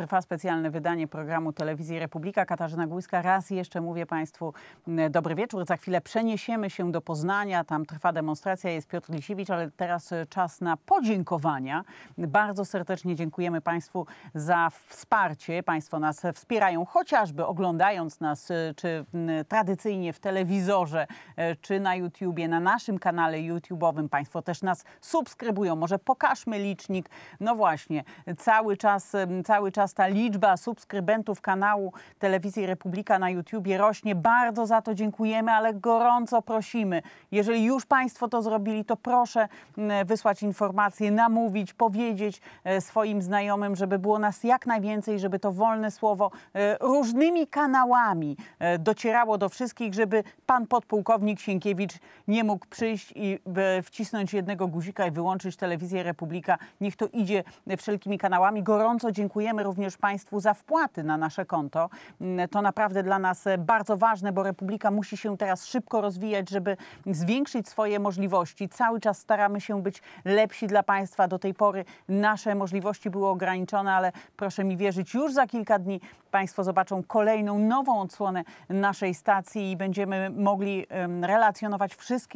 Trwa specjalne wydanie programu Telewizji Republika. Katarzyna Głójska. Raz jeszcze mówię Państwu dobry wieczór. Za chwilę przeniesiemy się do Poznania. Tam trwa demonstracja, jest Piotr Lisiewicz, ale teraz czas na podziękowania. Bardzo serdecznie dziękujemy Państwu za wsparcie. Państwo nas wspierają, chociażby oglądając nas, czy tradycyjnie w telewizorze, czy na YouTubie, na naszym kanale YouTube'owym. Państwo też nas subskrybują. Może pokażmy licznik. No właśnie, cały czas ta liczba subskrybentów kanału Telewizji Republika na YouTubie rośnie. Bardzo za to dziękujemy, ale gorąco prosimy, jeżeli już Państwo to zrobili, to proszę wysłać informacje, namówić, powiedzieć swoim znajomym, żeby było nas jak najwięcej, żeby to wolne słowo różnymi kanałami docierało do wszystkich, żeby pan podpułkownik Sienkiewicz nie mógł przyjść i wcisnąć jednego guzika i wyłączyć Telewizję Republika. Niech to idzie wszelkimi kanałami. Gorąco dziękujemy również Państwu za wpłaty na nasze konto. To naprawdę dla nas bardzo ważne, bo Republika musi się teraz szybko rozwijać, żeby zwiększyć swoje możliwości. Cały czas staramy się być lepsi dla Państwa. Do tej pory nasze możliwości były ograniczone, ale proszę mi wierzyć, już za kilka dni Państwo zobaczą kolejną, nową odsłonę naszej stacji i będziemy mogli relacjonować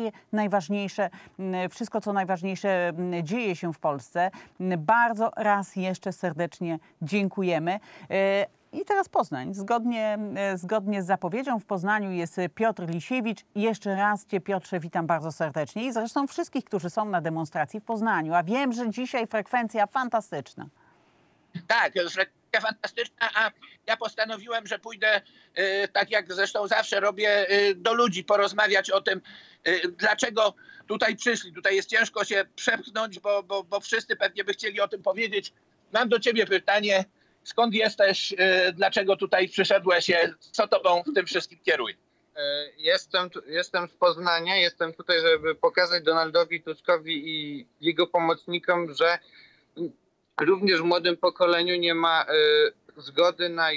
wszystko co najważniejsze dzieje się w Polsce. Bardzo raz jeszcze serdecznie dziękujemy. I teraz Poznań. Zgodnie z zapowiedzią w Poznaniu jest Piotr Lisiewicz. Jeszcze raz Cię, Piotrze, witam bardzo serdecznie i zresztą wszystkich, którzy są na demonstracji w Poznaniu. A wiem, że dzisiaj frekwencja fantastyczna. Tak, frekwencja fantastyczna, a ja postanowiłem, że pójdę, tak jak zresztą zawsze robię, do ludzi porozmawiać o tym, dlaczego tutaj przyszli. Tutaj jest ciężko się przepchnąć, bo wszyscy pewnie by chcieli o tym powiedzieć. Mam do Ciebie pytanie. Skąd jesteś? Dlaczego tutaj przyszedłeś? Co tobą w tym wszystkim kieruje? Jestem z Poznania. Jestem tutaj, żeby pokazać Donaldowi Tuskowi i jego pomocnikom, że również w młodym pokoleniu nie ma zgody na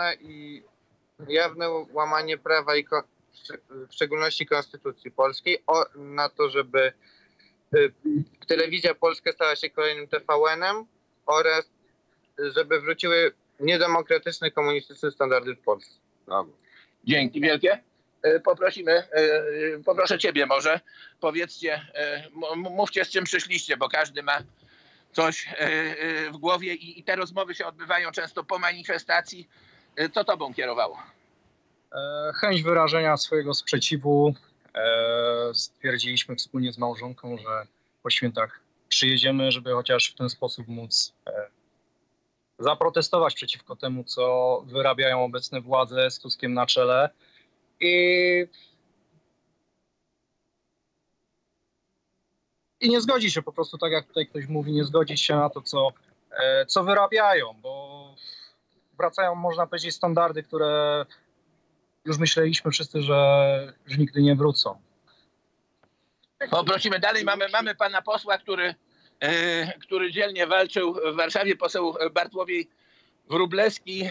jawne łamanie prawa i w szczególności Konstytucji Polskiej, na to, żeby telewizja polska stała się kolejnym TVN-em oraz żeby wróciły niedemokratyczne, komunistyczne standardy w Polsce. No. Dzięki wielkie. Poproszę Ciebie może, powiedzcie, mówcie, z czym przyszliście, bo każdy ma coś w głowie i te rozmowy się odbywają często po manifestacji. Co Tobą kierowało? Chęć wyrażenia swojego sprzeciwu. Stwierdziliśmy wspólnie z małżonką, że po świętach przyjedziemy, żeby chociaż w ten sposób móc zaprotestować przeciwko temu, co wyrabiają obecne władze z Tuskiem na czele. I nie zgodzić się po prostu, tak jak tutaj ktoś mówi, nie zgodzić się na to, co wyrabiają, bo wracają, można powiedzieć, standardy, które już myśleliśmy wszyscy, że nigdy nie wrócą. Poprosimy dalej. Mamy pana posła, który dzielnie walczył w Warszawie, poseł Bartłomiej Wróblewski.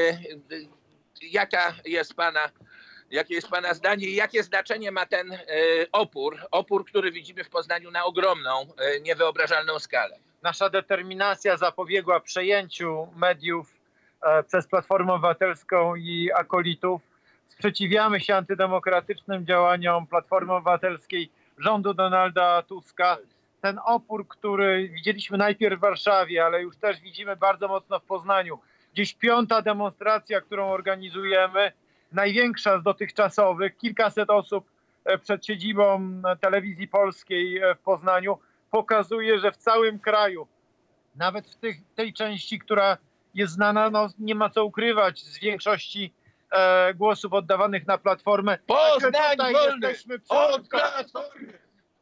Jakie jest pana zdanie i jakie znaczenie ma ten opór, który widzimy w Poznaniu na ogromną, niewyobrażalną skalę? Nasza determinacja zapobiegła przejęciu mediów przez Platformę Obywatelską i akolitów. Sprzeciwiamy się antydemokratycznym działaniom Platformy Obywatelskiej, rządu Donalda Tuska. Ten opór, który widzieliśmy najpierw w Warszawie, ale już też widzimy bardzo mocno w Poznaniu. Dziś 5. demonstracja, którą organizujemy, największa z dotychczasowych, kilkaset osób przed siedzibą Telewizji Polskiej w Poznaniu, pokazuje, że w całym kraju, nawet w tej części, która jest znana, no, nie ma co ukrywać z większości głosów oddawanych na Platformę. Poznań wolny! Jesteśmy Od Platformy!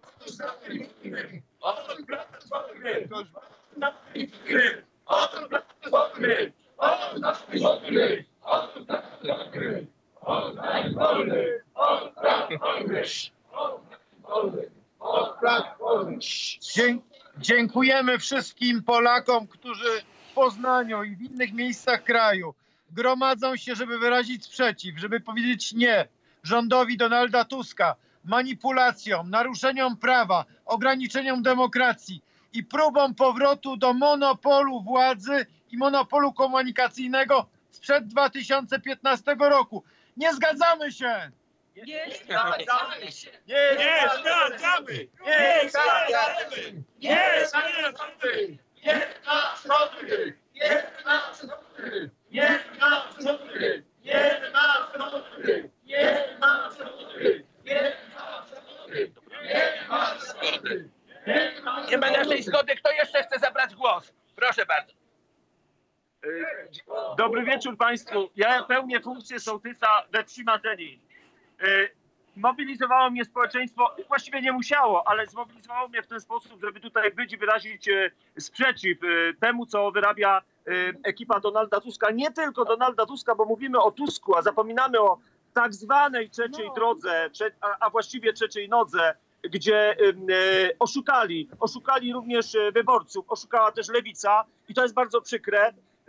Od Platformy! Od Platformy! Od Platformy! Od Platformy! Poznań wolny! Od Platformy! Od Platformy! Dziękujemy wszystkim Polakom, którzy w Poznaniu i w innych miejscach kraju gromadzą się, żeby wyrazić sprzeciw, żeby powiedzieć nie rządowi Donalda Tuska, manipulacjom, naruszeniom prawa, ograniczeniom demokracji i próbom powrotu do monopolu władzy i monopolu komunikacyjnego sprzed 2015 roku. Nie zgadzamy się! Nie zgadzamy się! Nie zgadzamy! Nie zgadzamy! Nie zgadzamy! Nie ma naszej zgody. Kto jeszcze chce zabrać głos? Proszę bardzo. Dobry wieczór Państwu. Ja pełnię funkcję sołtysa we wsi Marzeni. Mobilizowało mnie społeczeństwo, właściwie nie musiało, ale zmobilizowało mnie w ten sposób, żeby tutaj być i wyrazić sprzeciw temu, co wyrabia ekipa Donalda Tuska. Nie tylko Donalda Tuska, bo mówimy o Tusku, a zapominamy o tak zwanej trzeciej drodze, a właściwie trzeciej nodze, gdzie oszukali również wyborców, oszukała też lewica i to jest bardzo przykre.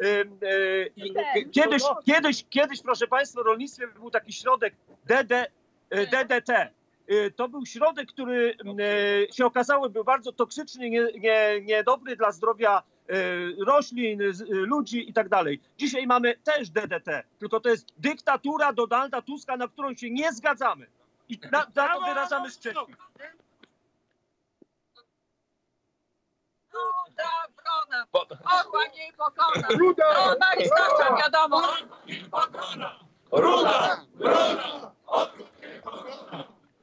Kiedyś, proszę Państwa, w rolnictwie był taki środek DDT. To był środek, który się okazało był bardzo toksyczny, niedobry dla zdrowia roślin, ludzi i tak dalej. Dzisiaj mamy też DDT, tylko to jest dyktatura Donalda Tuska, na którą się nie zgadzamy. I na to wyrażamy sprzeciw. Ruda wrona, orła nie pokona. Ruda jest nasza wiadomość. Ruda wrona, orła nie pokona.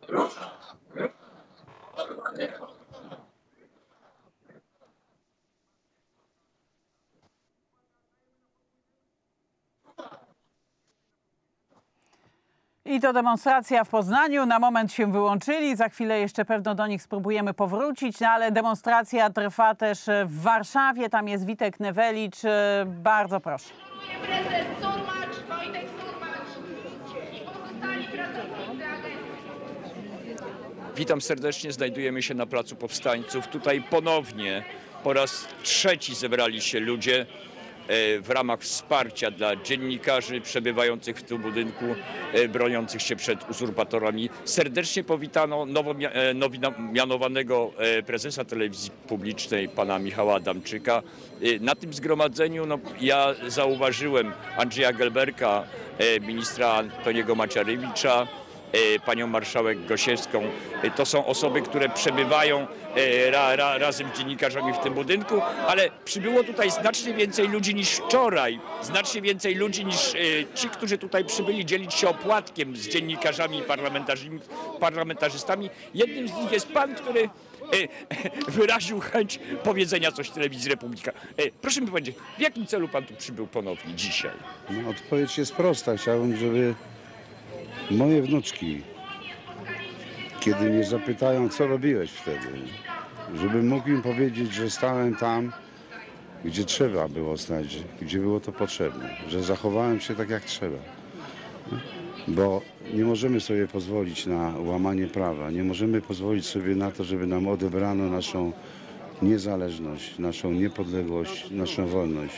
I to demonstracja w Poznaniu. Na moment się wyłączyli. Za chwilę jeszcze pewno do nich spróbujemy powrócić, no ale demonstracja trwa też w Warszawie. Tam jest Witek Newelicz. Bardzo proszę. Prezes Surmacz, Wojtek Surmacz i pozostali pracownicy agencji. Witam serdecznie. Znajdujemy się na Placu Powstańców. Tutaj ponownie po raz trzeci zebrali się ludzie w ramach wsparcia dla dziennikarzy przebywających w tym budynku, broniących się przed uzurpatorami. Serdecznie powitano nowo mianowanego prezesa telewizji publicznej, pana Michała Adamczyka. Na tym zgromadzeniu ja zauważyłem Andrzeja Gelberka, ministra Antoniego Macierewicza, panią marszałek Gosiewską. To są osoby, które przebywają razem z dziennikarzami w tym budynku, ale przybyło tutaj znacznie więcej ludzi niż wczoraj. Znacznie więcej ludzi niż ci, którzy tutaj przybyli dzielić się opłatkiem z dziennikarzami i parlamentarzystami. Jednym z nich jest pan, który wyraził chęć powiedzenia coś telewizji Republika. Proszę mi powiedzieć, w jakim celu pan tu przybył ponownie dzisiaj? No, odpowiedź jest prosta. Chciałbym, żeby moje wnuczki, kiedy mnie zapytają, co robiłeś wtedy, żebym mógł im powiedzieć, że stałem tam, gdzie trzeba było stać, gdzie było to potrzebne, że zachowałem się tak, jak trzeba. Bo nie możemy sobie pozwolić na łamanie prawa, nie możemy pozwolić sobie na to, żeby nam odebrano naszą niezależność, naszą niepodległość, naszą wolność.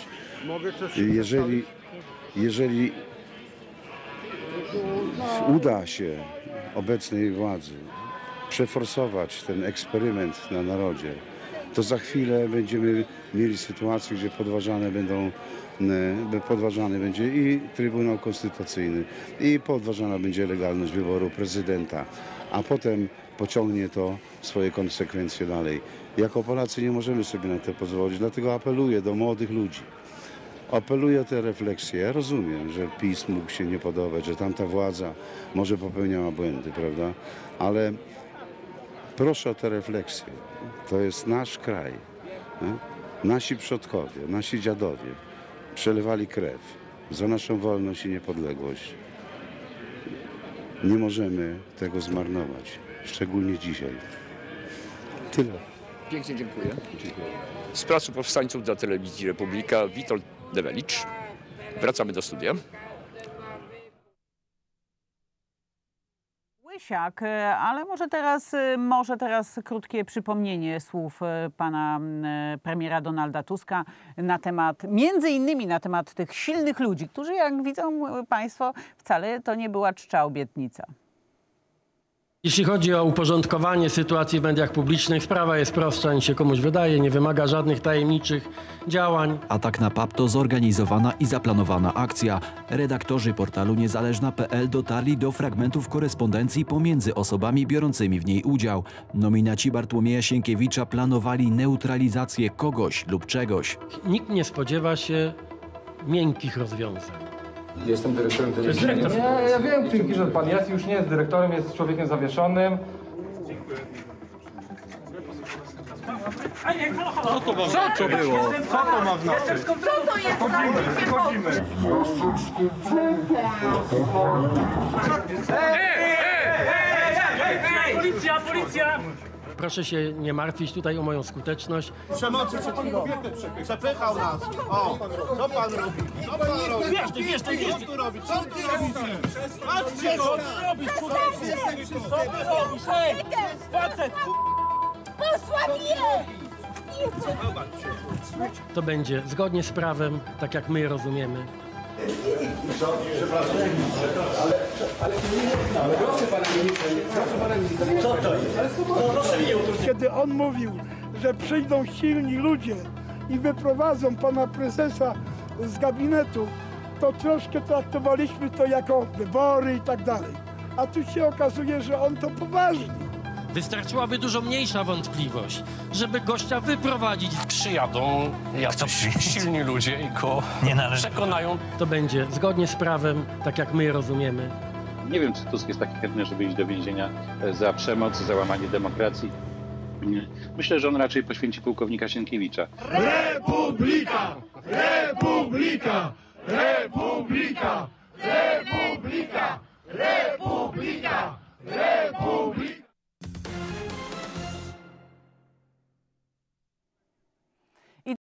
Jeżeli uda się obecnej władzy przeforsować ten eksperyment na narodzie, to za chwilę będziemy mieli sytuację, gdzie podważany będzie i Trybunał Konstytucyjny, i podważana będzie legalność wyboru prezydenta, a potem pociągnie to swoje konsekwencje dalej. Jako Polacy nie możemy sobie na to pozwolić, dlatego apeluję do młodych ludzi. Apeluję o tę refleksję. Ja rozumiem, że PiS mógł się nie podobać, że tamta władza może popełniała błędy, prawda? Ale proszę o tę refleksję. To jest nasz kraj. Nie? Nasi przodkowie, nasi dziadowie przelewali krew za naszą wolność i niepodległość. Nie możemy tego zmarnować, szczególnie dzisiaj. Tyle. Pięknie dziękuję. Z Placu Powstańców dla Telewizji Republika Witold Newelicz. Wracamy do studia. Łysiak, ale może teraz krótkie przypomnienie słów pana premiera Donalda Tuska na temat, między innymi na temat tych silnych ludzi, którzy, jak widzą państwo, wcale to nie była czcza obietnica. Jeśli chodzi o uporządkowanie sytuacji w mediach publicznych, sprawa jest prostsza niż się komuś wydaje, nie wymaga żadnych tajemniczych działań. Atak na PAP to zorganizowana i zaplanowana akcja. Redaktorzy portalu niezależna.pl dotarli do fragmentów korespondencji pomiędzy osobami biorącymi w niej udział. Nominaci Bartłomieja Sienkiewicza planowali neutralizację kogoś lub czegoś. Nikt nie spodziewa się miękkich rozwiązań. Jestem dyrektorem telewizji. Nie, ja wiem, Pinki, że pan jest, już nie jest dyrektorem, jest człowiekiem zawieszonym. Co to było? Co to ma znaczyć? Co to jest? Wchodzimy. Policja, policja! Proszę się nie martwić tutaj o moją skuteczność. Przemocy przed chwilą. Przepychał nas. O, co pan robi? Co pan robi? Co tu robi? Co ty robicie? Patrzcie, co ty robisz? Co ty robisz? Hej! Facet! Posła bije! To będzie zgodnie z prawem, tak jak my je rozumiemy. Kiedy on mówił, że przyjdą silni ludzie i wyprowadzą pana prezesa z gabinetu, to troszkę traktowaliśmy to jako wybory i tak dalej. A tu się okazuje, że on to poważnie. Wystarczyłaby dużo mniejsza wątpliwość, żeby gościa wyprowadzić. Przyjadą jacyś silni ludzie i go przekonają. To będzie zgodnie z prawem, tak jak my je rozumiemy. Nie wiem, czy Tusk jest taki chętny, żeby iść do więzienia za przemoc, za łamanie demokracji. Myślę, że on raczej poświęci pułkownika Sienkiewicza. Republika! Republika! Republika! Republika! Republika!